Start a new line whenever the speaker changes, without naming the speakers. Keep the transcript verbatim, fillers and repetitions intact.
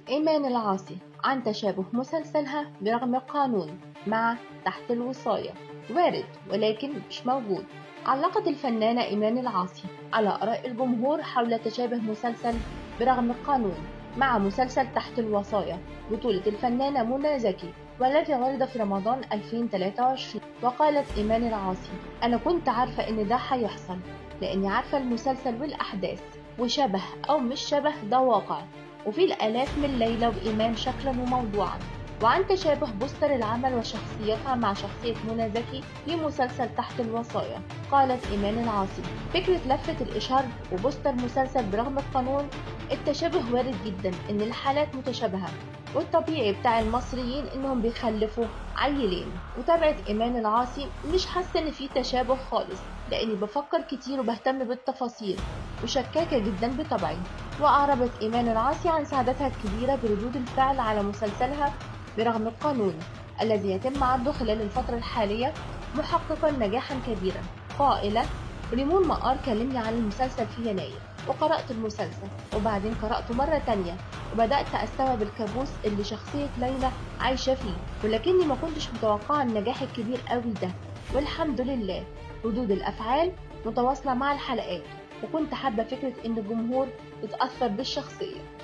إيمان العاصي عن تشابه مسلسلها برغم القانون مع تحت الوصاية. وارد ولكن مش موجود. علقت الفنانة إيمان العاصي على آراء الجمهور حول تشابه مسلسل برغم القانون مع مسلسل تحت الوصاية بطولة الفنانة منى زكي والذي عرض في رمضان ألفين وثلاثة وعشرين. وقالت إيمان العاصي: أنا كنت عارفة إن ده هيحصل لأني عارفة المسلسل والأحداث، وشبه أو مش شبه ده واقع، وفي الآلاف من ليلى وإيمان شكلا وموضوعا. وعن تشابه بوستر العمل وشخصيتها مع شخصية منى زكي في مسلسل تحت الوصاية، قالت إيمان العاصي: فكرة لفة الإشهار وبوستر مسلسل برغم القانون، التشابه وارد جدا إن الحالات متشابهة، والطبيعي بتاع المصريين إنهم بيخلفوا عيلين. وتابعت إيمان العاصي: مش حاسة إن في تشابه خالص لأني بفكر كتير وبهتم بالتفاصيل وشكاكة جدا بطبعي. وأعربت إيمان العاصي عن سعادتها الكبيرة بردود الفعل على مسلسلها برغم القانون الذي يتم عرضه خلال الفترة الحالية، محققا نجاحا كبيرا، قائلة: ريمون مقار كلمني عن المسلسل في يناير وقرأت المسلسل وبعدين قرأته مرة تانية وبدأت أستوعب الكابوس اللي شخصية ليلى عايشة فيه، ولكني ما كنتش متوقعة النجاح الكبير قوي ده، والحمد لله ردود الأفعال متواصلة مع الحلقات، وكنت حابة فكرة إن الجمهور يتأثر بالشخصية.